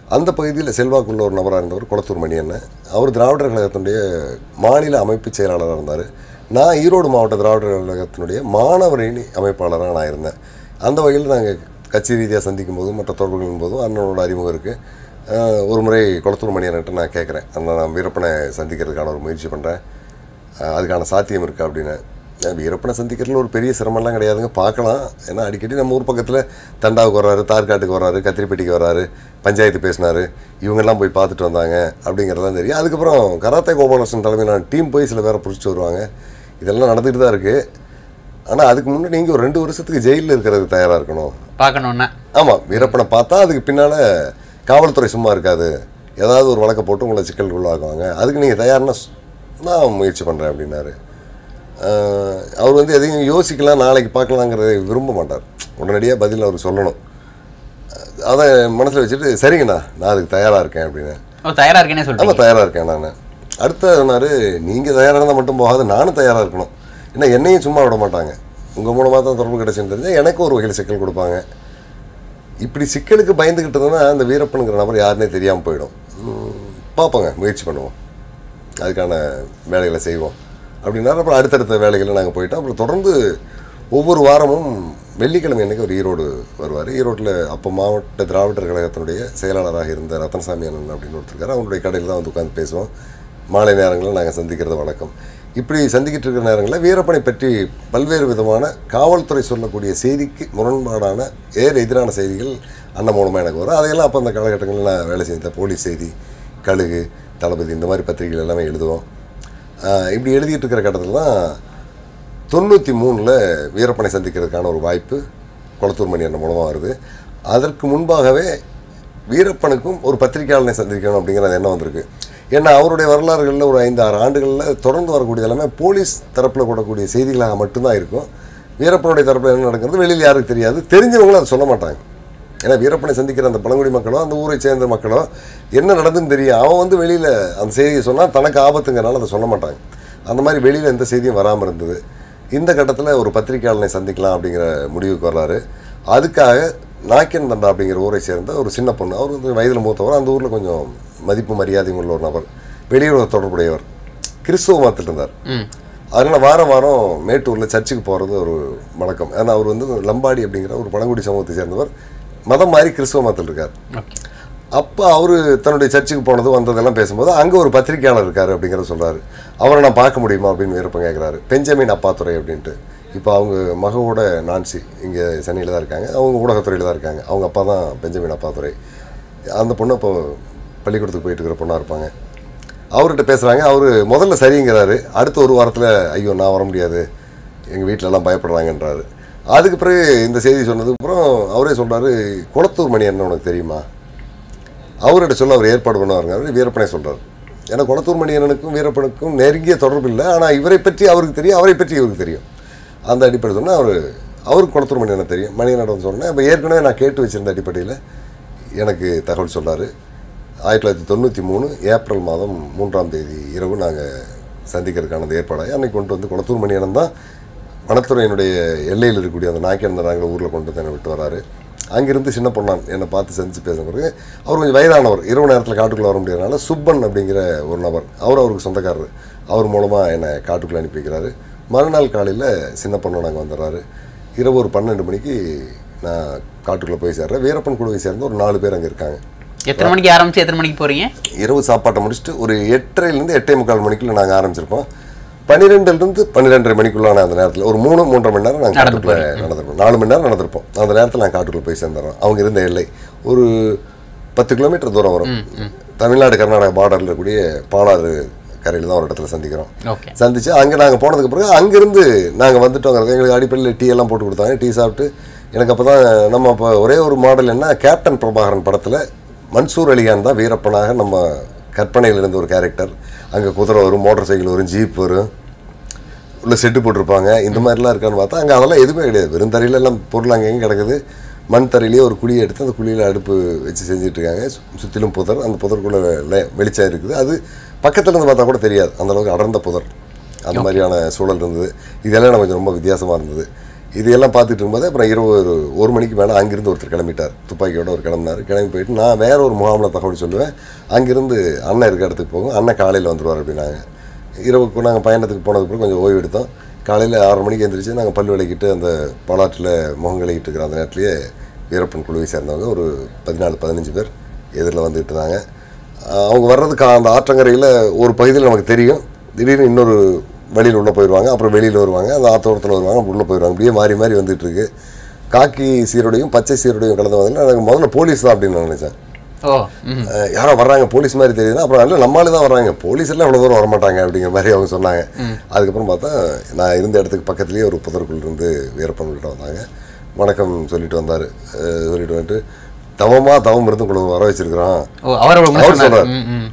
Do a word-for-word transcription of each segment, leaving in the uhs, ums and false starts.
அந்த பகுதியில் செல்வாக்குள்ள ஒரு நபராக இருந்தவர் குளத்தூர் மணியண்ணன். அவர் திராவிடர் கழகத்தினுடைய மாநில அமைப்பு செயலாளராக இருந்தார். நான் ஈரோடு மாவட்ட திராவிடர் கழகத்தினுடைய மாணவரணி அமைப்பாளராக நான் இருந்தேன். அந்த வகையில் நாங்கள் கட்சி ரீதியாக சந்திக்கும் போதும் மற்ற தொடர்புகளின் போதும் அண்ணனோட அறிமுகம் இருக்குது. ஒரு முறை குளத்தூர் மணியன்கிட்ட நான் கேட்குறேன், அண்ணன் நான் வீரப்பனை சந்திக்கிறதுக்கான ஒரு முயற்சி பண்ணுறேன், அதுக்கான சாத்தியம் இருக்கா அப்படின்னு. வீரப்பனை சந்திக்கிறதுல ஒரு பெரிய சிரமம்லாம் கிடையாதுங்க, பார்க்கலாம். ஏன்னா அடிக்கடி நம்ம ஊர் பக்கத்தில் தண்டாவுக்கு வர்றாரு, தார்காட்டுக்கு வர்றாரு, கத்திரிப்பட்டிக்கு வர்றாரு, பஞ்சாயத்து பேசினார், இவங்கெல்லாம் போய் பார்த்துட்டு வந்தாங்க அப்படிங்கிறதான் தெரியும். அதுக்கப்புறம் கராத்தே கோபாலகிருஷ்ணன் தலைமையிலான டீம் போய் சில பேரை பிடிச்சிட்டு வருவாங்க. இதெல்லாம் நடந்துகிட்டு தான் இருக்குது. ஆனால் அதுக்கு முன்னாடி நீங்கள் ஒரு ரெண்டு வருஷத்துக்கு ஜெயிலில் இருக்கிறதுக்கு தயாராக இருக்கணும், பார்க்கணுன்னா. ஆமாம், வீரப்பனை பார்த்தா அதுக்கு பின்னால் காவல்துறை சும்மா இருக்காது, ஏதாவது ஒரு வழக்கை போட்டு உங்களை சிக்கலுக்குள்ளாக்குவாங்க, அதுக்கு நீங்கள் தயார்னா நான் முயற்சி பண்ணுறேன் அப்படின்னாரு. அவர் வந்து எதையும் யோசிக்கலாம், நாளைக்கு பார்க்கலாங்கிறத விரும்ப மாட்டார். உடனடியாக பதில் அவர் சொல்லணும். அதை மனசில் வச்சுட்டு சரிங்கண்ணா நான் அதுக்கு தயாராக இருக்கேன் அப்படின்னு. தயாராக இருக்கேனே சொல்லுங்கள். ஆமாம், தயாராக இருக்கேன் நான். அடுத்த சொன்னார், நீங்கள் தயாராக இருந்தால் மட்டும் போகாது, நானும் தயாராக இருக்கணும். ஏன்னா என்னையும் சும்மா விட மாட்டாங்க, உங்கள் மூலமாக தான் தொடர்பு கிடைச்சுன்னு தெரிஞ்சால் எனக்கும் ஒரு வகையில் சிக்கல் கொடுப்பாங்க. இப்படி சிக்கலுக்கு பயந்துக்கிட்டதுன்னா அந்த வீரப்பனுங்கிற நபர் யாருன்னே தெரியாமல் போயிடும். பார்ப்போங்க, முயற்சி பண்ணுவோம், அதுக்கான வேலைகளை செய்வோம் அப்படின்னா. அப்புறம் அடுத்தடுத்த வேலைகளை நாங்கள் போயிட்டோம். அப்புறம் தொடர்ந்து ஒவ்வொரு வாரமும் வெள்ளிக்கிழமை அன்றைக்கி ஒரு ஈரோடு வருவார். ஈரோட்டில் அப்போ மாவட்ட திராவிடர் கழகத்தினுடைய செயலாளராக இருந்த ரத்தனசாமி அண்ணன் அப்படின்னு ஒருத்தருக்கார். அவங்களுடைய கடையில் தான் வந்து உட்காந்து பேசுவோம். மாலை நேரங்களில் நாங்கள் சந்திக்கிறது வழக்கம். இப்படி சந்திக்கிட்டு இருக்கிற நேரங்களில் வீரப்பனை பற்றி பல்வேறு விதமான காவல்துறை சொல்லக்கூடிய செய்திக்கு முரண்பாடான ஏறு எதிரான செய்திகள் அண்ணன் மூலமாக எனக்கு வரும். அதையெல்லாம் அப்போ அந்த காலகட்டங்களில் நான் வேலை செஞ்ச போலீஸ் செய்தி, கழுகு, தளபதி, இந்த மாதிரி பத்திரிகைகள் எல்லாமே எழுதுவோம். இப்படி எழுதிட்டு இருக்கிற கட்டத்தில் தான் தொண்ணூற்றி மூணில் வீரப்பனை சந்திக்கிறதுக்கான ஒரு வாய்ப்பு குளத்தூர் மணி அண்ணன் மூலமாக வருது. அதற்கு முன்பாகவே வீரப்பனுக்கும் ஒரு பத்திரிகையாளனை சந்திக்கணும் அப்படிங்கிறது எண்ணம் வந்திருக்கு. ஏன்னா அவருடைய வரலாறுகளில் ஒரு ஐந்து ஆறு ஆண்டுகளில் தொடர்ந்து வரக்கூடிய எல்லாமே போலீஸ் தரப்பில் கூடக்கூடிய செய்திகளாக மட்டும்தான் இருக்கும். வீரப்பனுடைய தரப்பில் என்ன நடக்கிறது வெளியில் யாருக்கு தெரியாது, தெரிஞ்சவங்களும் அதை சொல்ல மாட்டாங்க. ஏன்னா வீரப்பனை சந்திக்கிற அந்த பழங்குடி மக்களோ அந்த ஊரை சேர்ந்த மக்களோ என்ன நடந்துன்னு தெரியும், அவன் வந்து வெளியில் அந்த செய்தியை சொன்னால் தனக்கு ஆபத்துங்கிறனால அதை சொல்ல மாட்டாங்க. அந்த மாதிரி வெளியில் எந்த செய்தியும் வராமல் இருந்தது. இந்த கட்டத்தில் ஒரு பத்திரிகையாளனை சந்திக்கலாம் அப்படிங்கிற முடிவுக்கு வர்றாரு. அதுக்காக நாக்கியன் தண்டா அப்படிங்கிற ஊரை சேர்ந்த ஒரு சின்ன பொண்ணு, அவர் வந்து வயதில் மூத்தவர், அந்த ஊரில் கொஞ்சம் மதிப்பு மரியாதையும் உள்ள ஒரு நபர், வெளியுறவு தொடர்புடையவர், கிறிஸ்துவ மதத்தில் இருந்தார். அதனால் வாரம் வாரம் மேட்டூரில் சர்ச்சுக்கு போகிறது ஒரு வழக்கம். ஏன்னா அவர் வந்து லம்பாடி அப்படிங்கிற ஒரு பழங்குடி சமூகத்தை சேர்ந்தவர், மதம் மாதிரி கிறிஸ்துவ மதத்தில் இருக்கார். அப்போ அவர் தன்னுடைய சர்ச்சுக்கு போனது வந்ததெல்லாம் பேசும்போது அங்கே ஒரு பத்திரிகையாளர் இருக்கார் அப்படிங்கிறத சொல்கிறாரு. அவரை நான் பார்க்க முடியுமா அப்படின்னு வீரப்பன் கேட்குறாரு. பெஞ்சமின் அப்பாத்துறை அப்படின்ட்டு. இப்போ அவங்க மகவோட நான்சி இங்கே சென்னையில் தான் இருக்காங்க, அவங்க ஊடகத்துறையில் தான் இருக்காங்க. அவங்க அப்பா தான் பெஞ்சமின் அப்பாத்துறை. அந்த பொண்ணு இப்போ பள்ளிக்கூடத்துக்கு போயிட்டு இருக்கிற பொண்ணாக இருப்பாங்க. அவர்கிட்ட பேசுகிறாங்க. அவர் முதல்ல சரிங்கிறாரு. அடுத்த ஒரு வாரத்தில் ஐயோ நான் வர முடியாது, எங்கள் வீட்டிலலாம் பயப்படுறாங்கன்றாரு. அதுக்கு பிறகு இந்த செய்தி சொன்னதுக்கப்புறம் அவரே சொல்கிறாரு, குளத்தூர் மணி என்ன உனக்கு தெரியுமா, அவர்கிட்ட சொல்ல அவர் ஏற்பாடு பண்ணுவாருங்க. அவர் வீரப்பனை சொல்கிறார். ஏன்னா குளத்தூர் மணி அண்ணனுக்கும் வீரப்பனுக்கும் நெருங்கிய தொடர்பு இல்லை, ஆனால் இவரை பற்றி அவருக்கு தெரியும், அவரை பற்றி இவருக்கு தெரியும். அந்த அடிப்படை சொன்னால் அவர் அவருக்கு குளத்தூர் மணி அண்ணன் தெரியும். மணி அண்ணன் சொன்னேன். இப்போ ஏற்கனவே நான் கேட்டு வச்சுருந்த அடிப்படையில் எனக்கு தகவல் சொன்னார். ஆயிரத்தி தொள்ளாயிரத்தி தொண்ணூற்றி மூணு ஏப்ரல் மாதம் மூன்றாம் தேதி இரவு நாங்கள் சந்திக்கிறதுக்கான ஏற்பாடாக அன்றைக்கி கொண்டு வந்து குளத்தூர் மணி அண்ணன் தான் வனத்துறையினுடைய எல்லையில் இருக்கக்கூடிய அந்த நாய்க்கிழந்த நாங்கள் ஊரில் கொண்டு வந்து என்னை விட்டு வராரு. அங்கேருந்து சின்ன பொண்ணான் என்னை பார்த்து சந்தித்து பேசுன பிறகு அவர் கொஞ்சம் வயதானவர், இரவு நேரத்தில் காட்டுக்குள்ளே வர முடியாதனால சுப்பன் அப்படிங்கிற ஒரு நபர், அவர் அவருக்கு சொந்தக்காரர், அவர் மூலமாக என்னை காட்டுக்குள்ளே அனுப்பி வைக்கிறாரு. மறுநாள் காலையில் சின்ன பொண்ணு நாங்கள் வந்துடுறாரு. இரவு ஒரு பன்னெண்டு மணிக்கு நான் காட்டுக்குள்ளே போய் சேர்றேன். வீரப்பன் குழுவை சேர்ந்து ஒரு நாலு பேர் அங்கே இருக்காங்க. எத்தனை மணிக்கு ஆரம்பிச்சு எத்தனை மணிக்கு போகிறீங்க? இரவு சாப்பாட்டை முடிச்சுட்டு ஒரு எட்டரைலேருந்து எட்டே முக்கால் மணிக்குள்ளே நாங்கள் ஆரம்பிச்சிருப்போம். பன்னிரெண்டுலேருந்து பன்னிரெண்டரை மணிக்குள்ளான அந்த நேரத்தில் ஒரு மூணு மூன்றரை மணி நேரம் நாங்கள் காட்டுக்குள்ளே நடந்திருப்போம். நாலு மணி நேரம் நடந்திருப்போம். அந்த நேரத்தில் நாங்கள் காட்டுக்குள்ளே போய் சேர்ந்துடுறோம். அவங்க இருந்த எல்லை ஒரு பத்து கிலோமீட்டர் தூரம் வரும். தமிழ்நாடு கர்நாடகா பார்டரில் இருக்கக்கூடிய பாலாறு கரையில் தான் ஒரு இடத்துல சந்திக்கிறோம். சந்திச்சு அங்கே நாங்கள் போனதுக்கு பிறகு அங்கேருந்து நாங்கள் வந்துட்டோங்க. எங்களுக்கு அடிப்படையில் டீ எல்லாம் போட்டு கொடுத்தாங்க. டீ சாப்பிட்டு எனக்கு அப்போ தான் நம்ம இப்போ ஒரே ஒரு மாடல் என்ன, கேப்டன் பிரபாகரன் படத்தில் மன்சூர் அலிகான் தான் வீரப்பனாக நம்ம கற்பனையில் இருந்த ஒரு கேரக்டர். அங்கே குதிரை வரும், மோட்டர் சைக்கிள் வரும், ஜீப் வரும், உள்ள செட்டு போட்டிருப்பாங்க. இந்த மாதிரிலாம் இருக்கான்னு பார்த்தா அங்கே அதெல்லாம் எதுவுமே கிடையாது. வெறும் தரையில் எல்லாம் பொருள் அங்கே எங்கே கிடக்குது. மண் தரையிலேயே ஒரு குழியை எடுத்து அந்த குழியில் அடுப்பு வச்சு செஞ்சிட்ருக்காங்க. சுற்றிலும் புதர், அந்த புதருக்குள்ளே வெளிச்சம் இருக்குது. அது பக்கத்தில் இருந்து பார்த்தா கூட தெரியாது, அந்தளவுக்கு அடர்ந்த புதர். அந்த மாதிரியான சூழல் இருந்தது. இதெல்லாம் எனக்கு கொஞ்சம் ரொம்ப வித்தியாசமாக இருந்தது. இதையெல்லாம் பார்த்துட்டு இருக்கும்போது அப்புறம் இரவு ஒரு ஒரு மணிக்கு மேலே அங்கிருந்து ஒருத்தர் கிளம்பிட்டார், துப்பாக்கியோட ஒரு கிளம்பினார். கிளம்பி போயிட்டு நான் வேற ஒரு முகாமில் தகவல் சொல்லுவேன், அங்கிருந்து அண்ணன் இருக்க இடத்துக்கு போகும், அண்ணன் காலையில் வந்துடுவார் அப்படின்னாங்க. இரவுக்கு நாங்கள் பயணத்துக்கு போனதுக்கு அப்புறம் கொஞ்சம் ஓய்வு எடுத்தோம். காலையில் ஆறு மணிக்கு எழுந்திரிச்சு நாங்கள் பல் விளக்கிட்டு அந்த பாலாற்றில் முகம் கழுவிட்டு இருக்கிற அந்த நேரத்துலேயே வீரப்பன் குழுவை சேர்ந்தவங்க ஒரு பதினாலு பதினஞ்சு பேர் எதிரில் வந்துட்டு இருந்தாங்க. அவங்க வர்றதுக்கு அந்த ஆற்றங்கரையில் ஒரு பகுதியில் நமக்கு தெரியும், திடீர்னு இன்னொரு வழியில் உள்ளே போயிடுவாங்க, அப்புறம் வெளியில் வருவாங்க, அந்த ஆத்தோரத்தில் வருவாங்க, உள்ளே போயிடுவாங்க. அப்படியே மாறி மாறி வந்துட்டுருக்கு. காக்கி சீருடையும் பச்சை சீருடையும் கலந்து வந்தீங்கன்னா எனக்கு முதல்ல போலீஸ் தான் அப்படின்னு நான் நினச்சேன். ஓ யாரோ வர்றாங்க போலீஸ் மாதிரி தெரியுதுன்னா அப்புறம் இல்லை நம்மளால தான் வர்றாங்க, போலீஸ் எல்லாம் இவ்வளோ தூரம் வரமாட்டாங்க அப்படிங்கிற மாதிரி அவங்க சொன்னாங்க. அதுக்கப்புறம் பார்த்தா நான் இருந்த இடத்துக்கு பக்கத்துலேயே ஒரு புதருக்குள்ள இருந்து வீரப்பன்கிட்ட வந்தாங்க. வணக்கம் சொல்லிட்டு வந்தார். சொல்லிட்டு வந்துட்டு தவமாக தவம் இருந்து உங்களுக்கு வர வச்சிருக்கிறோம் அவர் சொல்கிறார்.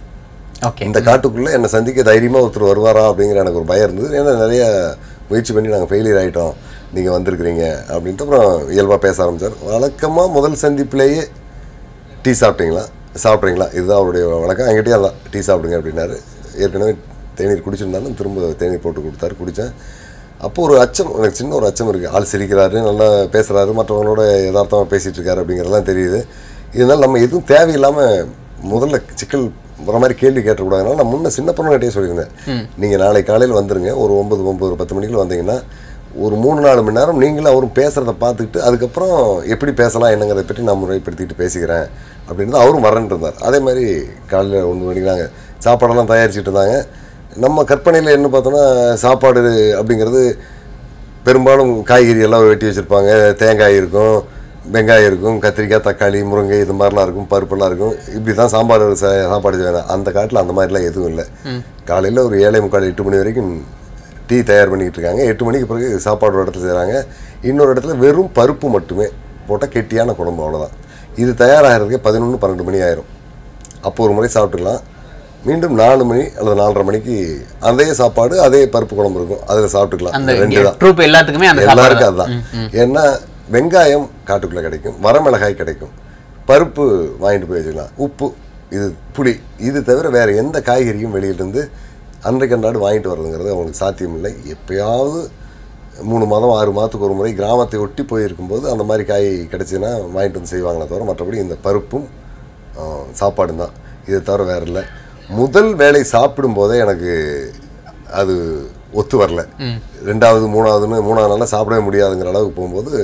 இந்த காட்டுக்குள்ளே என்னை சந்திக்க தைரியமாக ஒருத்தர் வருவாரா அப்படிங்கிற எனக்கு ஒரு பயம் இருந்தது. ஏன்னா நிறைய முயற்சி பண்ணி நாங்கள் ஃபெயிலியர் ஆகிட்டோம், நீங்கள் வந்திருக்கிறீங்க அப்படின்ட்டு அப்புறம் இயல்பாக பேச ஆரம்பித்தார். வழக்கமாக முதல் சந்திப்பிலேயே டீ சாப்பிட்டீங்களா சாப்பிட்றீங்களா இதுதான் அவருடைய வழக்கம். என்கிட்டயே அதான் டீ சாப்பிடுங்க அப்படின்னாரு. ஏற்கனவே தேநீர் குடிச்சிருந்தாலும் திரும்ப தேநீர் போட்டு கொடுத்தாரு, குடித்தேன். அப்போது ஒரு அச்சம், எனக்கு சின்ன ஒரு அச்சம் இருக்குது. ஆள் சிரிக்கிறாரு, நல்லா பேசுகிறாரு, மற்றவங்களோட யதார்த்தமாக பேசிகிட்டு இருக்காரு அப்படிங்கிறதெல்லாம் தெரியுது. இதனால் நம்ம எதுவும் தேவையில்லாமல் முதல்ல சிக்கல் வர மாதிரி கேள்வி கேட்டக்கூடாதுனால நான் முன்ன சின்ன பொண்ணுகிட்டே சொல்லியிருந்தேன், நீங்கள் நாளை காலையில் வந்துடுங்க, ஒரு ஒம்பது ஒம்பது பத்து மணிக்குள்ள வந்தீங்கன்னா ஒரு மூணு நாலு மணி நேரம் நீங்களும் அவரும் பேசுகிறத பார்த்துக்கிட்டு அதுக்கப்புறம் எப்படி பேசலாம் என்னங்கிறத பற்றி நான் முறைப்படுத்திட்டு பேசிக்கிறேன் அப்படின்னு அவரும் வரேன்ட்டு இருந்தார். அதே மாதிரி காலையில் ஒன்று மணிக்கு நாங்கள் சாப்பாடெல்லாம் தயாரிச்சுட்டு இருந்தாங்க. நம்ம கற்பனையில் என்ன பார்த்தோன்னா சாப்பாடு அப்படிங்கிறது பெரும்பாலும் காய்கறி எல்லாம் வெட்டி வச்சுருப்பாங்க, தேங்காய் இருக்கும், வெங்காயம் இருக்கும், கத்திரிக்காய் தக்காளி முருங்கை இது மாதிரிலாம் இருக்கும், பருப்பெல்லாம் இருக்கும். இப்படி தான் சாம்பார் சாப்பாடு செய்வேன். அந்த காட்டில் அந்த மாதிரிலாம் எதுவும் இல்லை. காலையில் ஒரு ஏழை முக்கால் எட்டு மணி வரைக்கும் டீ தயார் பண்ணிக்கிட்டு இருக்காங்க. எட்டு மணிக்கு பிறகு சாப்பாடு ஒரு இடத்துல செய்கிறாங்க. இன்னொரு இடத்துல வெறும் பருப்பு மட்டுமே போட்டால் கெட்டியான குழம்பு, அவ்வளோதான். இது தயாராகிறதுக்கே பதினொன்று பன்னெண்டு மணி ஆயிரும். அப்போ ஒரு முறை சாப்பிட்டுக்கலாம். மீண்டும் நாலு மணி அல்லது நாலரை மணிக்கு அதே சாப்பாடு அதே பருப்பு குழம்பு இருக்கும், அதில் சாப்பிட்டுக்கலாம். ரெண்டு தான் எல்லாத்துக்குமே எல்லாருக்கும் அதுதான். ஏன்னா வெங்காயம் காட்டுக்குள்ளே கிடைக்கும், வரமிளகாய் கிடைக்கும், பருப்பு வாங்கிட்டு போய் வச்சுக்கலாம், உப்பு, இது புளி, இது தவிர வேறு எந்த காய்கறியும் வெளியிலேருந்து அன்றைக்கு அன்றாடு வாங்கிட்டு வர்றதுங்கிறது அவங்களுக்கு சாத்தியம் இல்லை. எப்போயாவது மூணு மாதம் ஆறு மாதத்துக்கு ஒரு முறை கிராமத்தை ஒட்டி போயிருக்கும்போது அந்த மாதிரி காய் கிடச்சின்னா வாங்கிட்டு வந்து செய்வாங்களே தவிர மற்றபடி இந்த பருப்பும் சாப்பாடும் தான், இதை தவிர வேறு இல்லை. முதல் வேலை சாப்பிடும்போதே எனக்கு அது ஒத்து வரல. ரெண்டாவது மூணாவதுன்னு மூணாவது நாளில் சாப்பிடவே முடியாதுங்கிற அளவுக்கு போகும்போது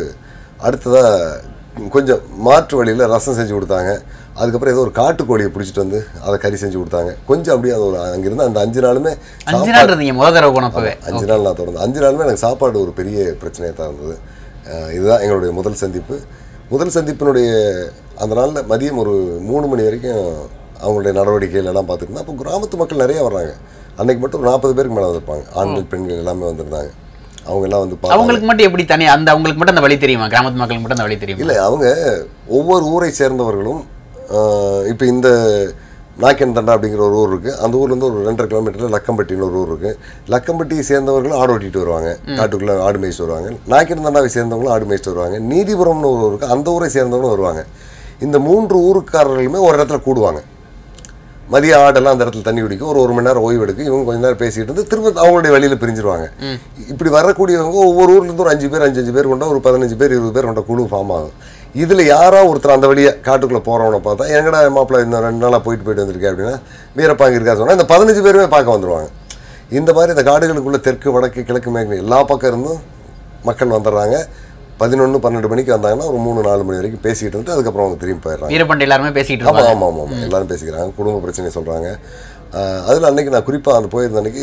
அடுத்ததாக கொஞ்சம் மாற்று வழியில் ரசம் செஞ்சு கொடுத்தாங்க. அதுக்கப்புறம் ஏதோ ஒரு காட்டுக்கோழியை பிடிச்சிட்டு வந்து அதை கறி செஞ்சு கொடுத்தாங்க. கொஞ்சம் அப்படியே அது ஒரு அங்கிருந்து அந்த அஞ்சு நாளுமே அஞ்சு நாள் அஞ்சு நாள் நான் தொடர்ந்து அஞ்சு நாளுமே எனக்கு சாப்பாடு ஒரு பெரிய பிரச்சனையாக தான் இருந்தது. இதுதான் எங்களுடைய முதல் சந்திப்பு. முதல் சந்திப்பினுடைய அந்த நாளில் மதியம் ஒரு மூணு மணி வரைக்கும் அவங்களுடைய நடவடிக்கைகள் எல்லாம் பார்த்துட்டு அப்போ கிராமத்து மக்கள் நிறைய வர்றாங்க. அன்னைக்கு மட்டும் ஒரு நாற்பது பேருக்கு மேலே வந்திருப்பாங்க, ஆண்கள் பெண்கள் எல்லாமே வந்திருந்தாங்க. அவங்க எல்லாம் வந்து அவங்களுக்கு மட்டும் எப்படி தனி அந்த அவங்களுக்கு மட்டும் அந்த வழி தெரியுமா? கிராமத்து மக்களுக்கு மட்டும் அந்த வழி தெரியும் இல்லை, அவங்க ஒவ்வொரு ஊரை சேர்ந்தவர்களும் இப்போ இந்த நாக்கன் தண்டா அப்படிங்கிற ஒரு ஊர் இருக்குது, அந்த ஊர்லேருந்து ஒரு ரெண்டரை கிலோமீட்டரில் லக்கம்பட்டின்னு ஒரு ஊர் இருக்குது. லக்கம்பட்டியை சேர்ந்தவர்களும் ஆடு ஓட்டிகிட்டு வருவாங்க, காட்டுக்குள்ளே ஆடு மேய்ச்சிட்டு வருவாங்க. நாக்கன் தண்டாவை சேர்ந்தவங்களும் ஆடு மேய்ச்சிட்டு வருவாங்க. நீதிபுரம்னு ஒரு ஊர் இருக்குது, அந்த ஊரை சேர்ந்தவங்களும் வருவாங்க. இந்த மூன்று ஊருக்காரர்களுமே ஒரு இடத்துல கூடுவாங்க. மதிய ஆடெல்லாம் அந்த இடத்துல தண்ணி குடிக்கும், ஒரு ஒரு மணி நேரம் ஓய்வு எடுக்கும், இவங்க கொஞ்ச நேரம் பேசிகிட்டு இருந்து திரும்ப அவங்களுடைய வழியில் பிரிஞ்சிருவாங்க. இப்படி வரக்கூடியவங்க ஒவ்வொரு ஊர்லேருந்து ஒரு அஞ்சு பேர் அஞ்சு அஞ்சு பேர் கொண்ட ஒரு பதினஞ்சு பேர் இருபது பேர் கொண்ட குழு ஃபார்ம் ஆகும். இதில் யாரோ ஒருத்தர் அந்த வழியை காட்டுக்குள்ளே போகிறவனை பார்த்தா எங்கடா மாப்பிள்ளை இந்த ரெண்டு நாளாக போயிட்டு போயிட்டு வந்திருக்கேன் அப்படின்னா வீரப்பாங்க இருக்கா சொன்னால் இந்த பதினஞ்சு பேருமே பார்க்க வந்துடுவாங்க. இந்த மாதிரி இந்த காடுகளுக்குள்ளே தெற்கு வடக்கு கிழக்கு மேற்கு எல்லா பக்கம் இருந்தும் மக்கள் வந்துடுறாங்க. பதினொன்று பன்னெண்டு மணிக்கு வந்தாங்கன்னா ஒரு மூணு நாலு மணி வரைக்கும் பேசிக்கிட்டு வந்துட்டு அதுக்கப்புறம் அவங்க திரும்பி போயிடுறாங்க. வீரப்பன் எல்லாருமே பேசிக்கிட்டு ஆமாம் ஆமாம் ஆமாம் ஆமாம் எல்லாரும் பேசிக்கிறாங்க, குடும்ப பிரச்சனையை சொல்கிறாங்க. அதில் அன்றைக்கி நான் குறிப்பாக அந்த போயிருந்த அன்றைக்கி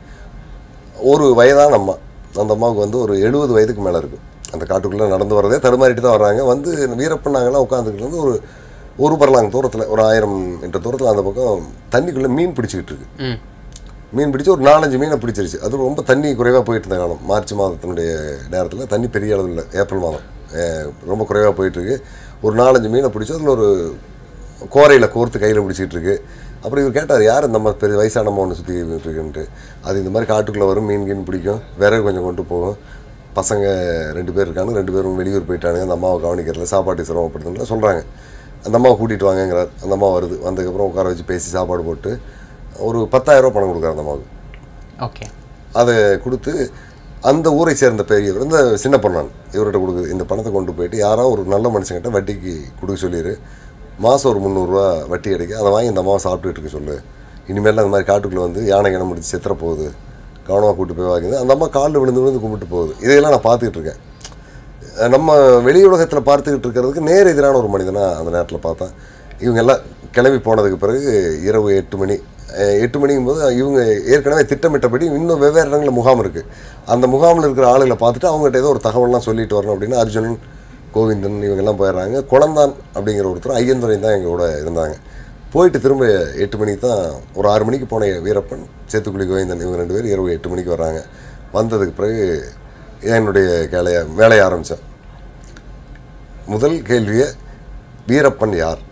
ஒரு வயதான அம்மா, அந்த அம்மாவுக்கு வந்து ஒரு எழுபது வயதுக்கு மேலே இருக்கும். அந்த காட்டுக்குள்ளே நடந்து வரதே தடுமாறிட்டு தான் வர்றாங்க. வந்து வீரப்பன் நாங்கள்லாம் உட்காந்துக்கிட்டு வந்து ஒரு ஒரு பரலாங்க தூரத்தில் ஒரு ஆயிரம் என்ற தூரத்தில் அந்த பக்கம் தண்ணிக்குள்ளே மீன் பிடிச்சிக்கிட்டு இருக்கு. மீன் பிடிச்சி ஒரு நாலஞ்சு மீனை பிடிச்சிருச்சு. அது ரொம்ப தண்ணி குறைவாக போயிட்டு இருந்த காலம், மார்ச் மாதத்தினுடைய நேரத்தில் தண்ணி பெரிய அளவில் இல்லை, ஏப்ரல் மாதம் ரொம்ப குறைவாக போயிட்டுருக்கு. ஒரு நாலஞ்சு மீனை பிடிச்சி அதில் ஒரு கோரையில் கோர்த்து கையில் பிடிச்சிக்கிட்டு இருக்கு. அப்புறம் இவர் கேட்டார், யார் இந்த மாதிரி பெரிய வயசானம்மா ஒன்று சுற்றி இருக்குன்ட்டு. அது இந்த மாதிரி காட்டுக்குள்ளே வரும், மீன் கீன் பிடிக்கும், விறகு கொஞ்சம் கொண்டு போகும், பசங்க ரெண்டு பேர் இருக்காங்க, ரெண்டு பேரும் வெளியூர் போயிட்டானுங்க, அந்த அம்மாவை கவனிக்கிறதுல சாப்பாட்டு சிரமப்படுத்துன்னு சொல்கிறாங்க. அந்த அம்மாவை கூட்டிகிட்டு வாங்கங்கிறார். அந்த அம்மா வருது, வந்ததுக்கப்புறம் உட்கார வச்சு பேசி சாப்பாடு போட்டு ஒரு பத்தாயிரரூபா பணம் கொடுக்குறாரு அந்த அம்மாவுக்கு. ஓகே, அதை கொடுத்து அந்த ஊரை சேர்ந்த பெரியவர் இந்த சின்ன பொண்ணான் இவர்கிட்ட கொடுக்குது, இந்த பணத்தை கொண்டு போயிட்டு யாரோ ஒரு நல்ல மனுஷங்கிட்ட வட்டிக்கு கொடுக்க சொல்லிடு, மாதம் ஒரு முந்நூறுரூவா வட்டி கிடைக்கும், அதை வாங்கி இந்த அம்மாவை சாப்பிட்டுட்டு இருக்க சொல்லு, இனிமேல் அந்த மாதிரி காட்டுக்குள்ளே வந்து யானை இனம் முடிச்சு செத்துற போகுது, கவனமாக கூப்பிட்டு போய் வாங்குது. அந்த அம்மா காலில் விழுந்து விழுந்து கும்பிட்டு போகுது. இதையெல்லாம் நான் பார்த்துக்கிட்டு இருக்கேன். நம்ம வெளி உலகத்தில் பார்த்துக்கிட்டு இருக்கிறதுக்கு நேர் எதிரான ஒரு மனிதனாக அந்த நேரத்தில் பார்த்தேன். இவங்க எல்லாம் கிளம்பி போனதுக்கு பிறகு இரவு எட்டு மணி எட்டு மணிக்கும் போது இவங்க ஏற்கனவே திட்டமிட்டபடி இன்னும் வெவ்வேறு இடங்களில் முகாம் இருக்குது. அந்த முகாமில் இருக்கிற ஆளுகளை பார்த்துட்டு அவங்ககிட்ட ஏதோ ஒரு தகவல்லாம் சொல்லிட்டு வரணும் அப்படின்னு அர்ஜுனன், கோவிந்தன் இவங்கெல்லாம் போயிடுறாங்க. குழந்தான் அப்படிங்கிற ஒருத்தர் ஐயந்துரை தான் எங்கள் கூட இருந்தாங்க. போயிட்டு திரும்ப எட்டு மணிக்கு தான், ஒரு ஆறு மணிக்கு போன வீரப்பன், சேத்துக்குழி கோவிந்தன் இவங்க ரெண்டு பேர் இரவு எட்டு மணிக்கு வராங்க. வந்ததுக்கு பிறகு என்னுடைய வேலையை வேலையை ஆரம்பித்தேன். முதல் கேள்வியை வீரப்பன் யார்